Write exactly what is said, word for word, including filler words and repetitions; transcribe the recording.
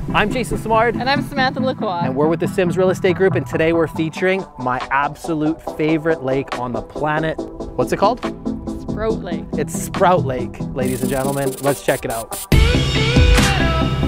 I'm Jason Simard. And I'm Samantha Lacroix. And we're with the Sims Real Estate Group, and today we're featuring my absolute favorite lake on the planet. What's it called? Sprout Lake. It's Sprout Lake, ladies and gentlemen. Let's check it out.